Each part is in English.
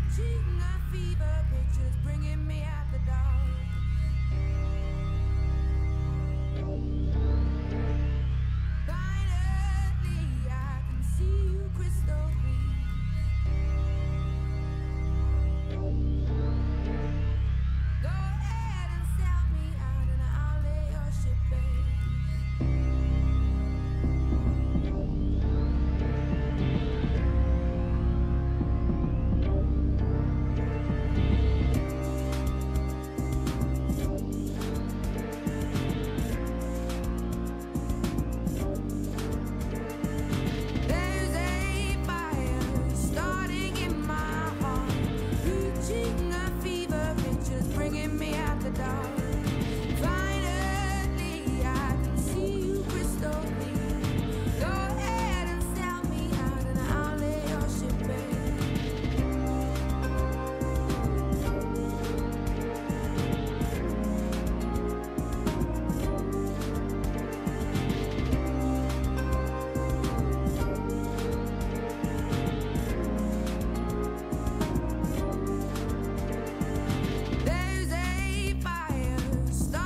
Reaching a fever pitch is bringing me out the dark. Finally, I can see you crystal clear. Go ahead and sell me out, and I'll lay your ship bare.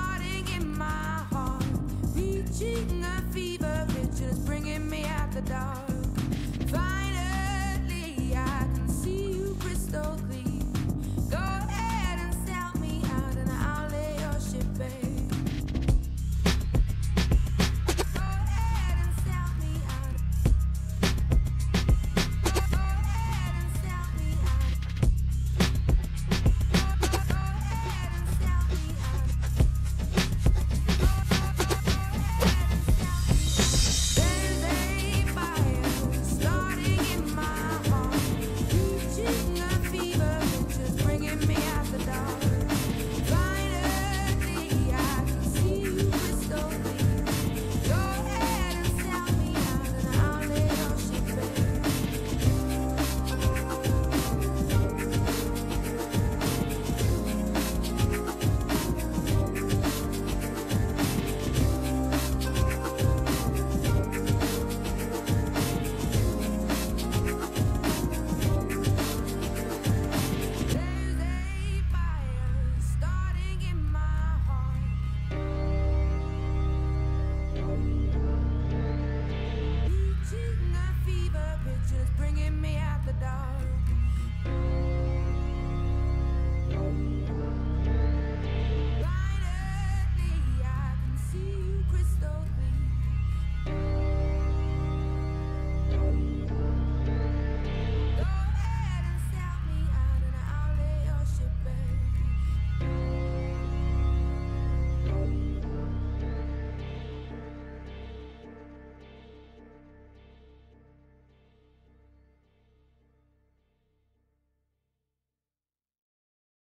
Fever pitch is bringing me out the dark.